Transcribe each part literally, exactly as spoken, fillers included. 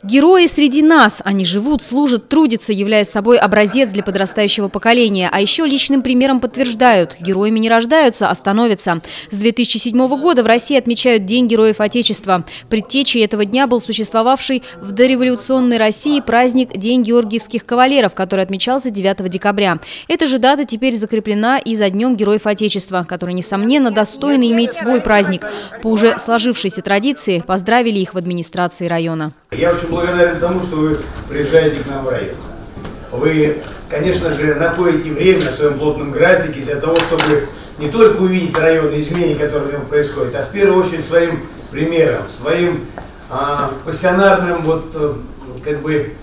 Герои среди нас. Они живут, служат, трудятся, являя собой образец для подрастающего поколения. А еще личным примером подтверждают – героями не рождаются, а становятся. С две тысячи седьмого года в России отмечают День Героев Отечества. Предтечей этого дня был существовавший в дореволюционной России праздник День Георгиевских кавалеров, который отмечался девятого декабря. Эта же дата теперь закреплена и за Днем Героев Отечества, который, несомненно, достойно иметь свой праздник. По уже сложившейся традиции поздравили их в администрации района. Я очень благодарен тому, что вы приезжаете к нам в район. Вы, конечно же, находите время в своем плотном графике для того, чтобы не только увидеть районные изменения, которые в нем происходят, а в первую очередь своим примером, своим а, пассионарным вот, как бы,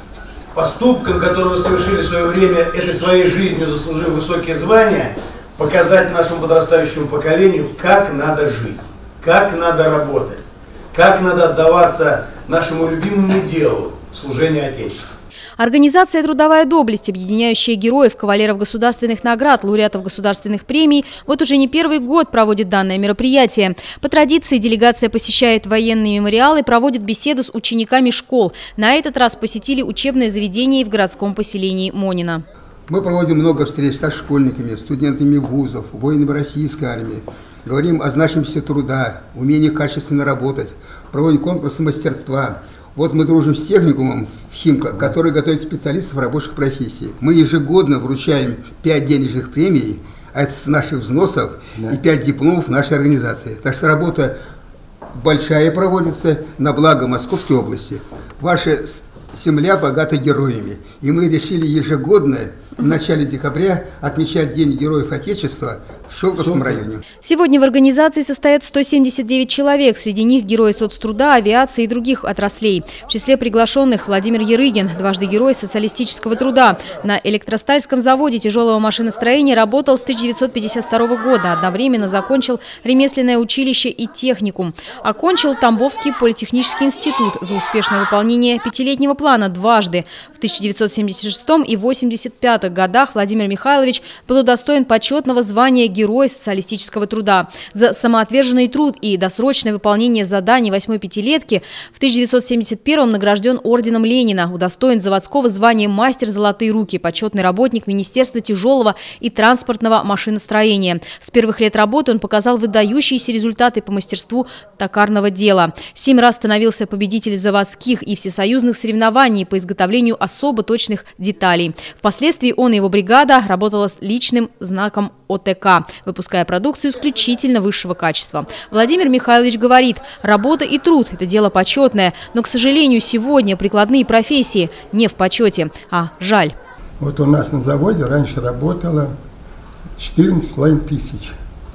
поступком, который вы совершили в свое время, этой своей жизнью заслужив высокие звания, показать нашему подрастающему поколению, как надо жить, как надо работать, как надо отдаваться нашему любимому делу – служению Отечеству. Организация «Трудовая доблесть», объединяющая героев, кавалеров государственных наград, лауреатов государственных премий, вот уже не первый год проводит данное мероприятие. По традиции делегация посещает военные мемориалы, проводит беседу с учениками школ. На этот раз посетили учебное заведение в городском поселении Монино. Мы проводим много встреч со школьниками, студентами вузов, воинами российской армии. Говорим о значимости труда, умении качественно работать, проводим конкурсы мастерства. Вот мы дружим с техникумом в Химко, который готовит специалистов рабочих профессий. Мы ежегодно вручаем пять денежных премий, а это с наших взносов, и пять дипломов нашей организации. Так что работа большая проводится на благо Московской области. Ваша земля богата героями, и мы решили ежегодно в начале декабря отмечать День Героев Отечества в Щелковском районе. Сегодня в организации состоят сто семьдесят девять человек. Среди них герои соцтруда, авиации и других отраслей. В числе приглашенных Владимир Ярыгин, дважды герой социалистического труда. На Электростальском заводе тяжелого машиностроения работал с тысяча девятьсот пятьдесят второго года. Одновременно закончил ремесленное училище и техникум. Окончил Тамбовский политехнический институт за успешное выполнение пятилетнего плана дважды. В тысяча девятьсот семьдесят шестом и восемьдесят пятом годах Владимир Михайлович был удостоен почетного звания Героя социалистического труда. За самоотверженный труд и досрочное выполнение заданий восьмой пятилетки в тысяча девятьсот семьдесят первом награжден орденом Ленина, удостоен заводского звания мастер золотые руки, почетный работник Министерства тяжелого и транспортного машиностроения. С первых лет работы он показал выдающиеся результаты по мастерству токарного дела. Семь раз становился победителем заводских и всесоюзных соревнований по изготовлению особо точных деталей. Впоследствии он и его бригада работала с личным знаком О Т К, выпуская продукцию исключительно высшего качества. Владимир Михайлович говорит, работа и труд – это дело почетное, но, к сожалению, сегодня прикладные профессии не в почете, а жаль. Вот у нас на заводе раньше работало четырнадцать с половиной тысяч.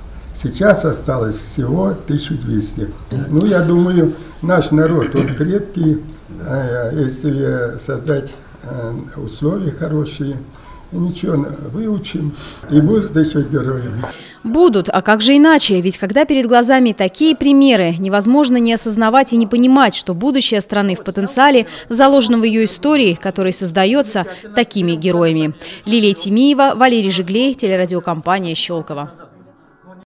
Сейчас осталось всего тысяча двести. Ну, я думаю, наш народ, он крепкий, если создать условия хорошие, ничего, выучим и будут еще героями. Будут, а как же иначе? Ведь когда перед глазами такие примеры, невозможно не осознавать и не понимать, что будущее страны в потенциале заложено в ее истории, который создается такими героями. Лилия Тимиева, Валерий Жиглей, телерадиокомпания «Щелково».